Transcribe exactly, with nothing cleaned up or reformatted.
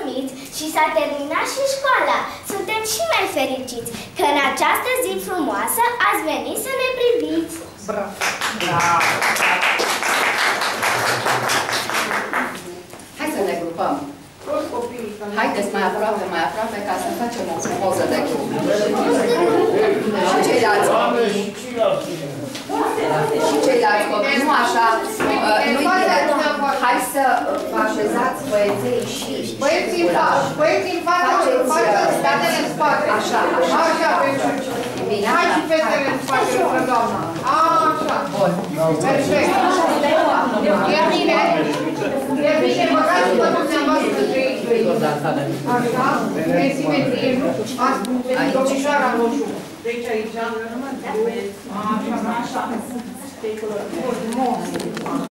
mulțumiți și s-a terminat și școala. Suntem și mai fericiți că în această zi frumoasă ați venit să ne priviți. Bravo! Bravo! Hai să ne grupăm. Haideți mai aproape, mai aproape, ca să facem o frumoză de grup. Și ceilalți copii. Și ceilalți copii. Nu așa, nu-i bine. Hai să vă așezați băieței și Băieții în față, băieții în față, faceți statele în spate. Așa, așa. Așa, pentru Bine, hai și fetele în spate, lângă doamna. Așa. bun. Perfect. E bine. E bine, băgați-vă dumneavoastră între ei doi. Așa, pe simetrie, nu? Ați domnișoara roșu. Deci aici. Așa, așa. Frumos.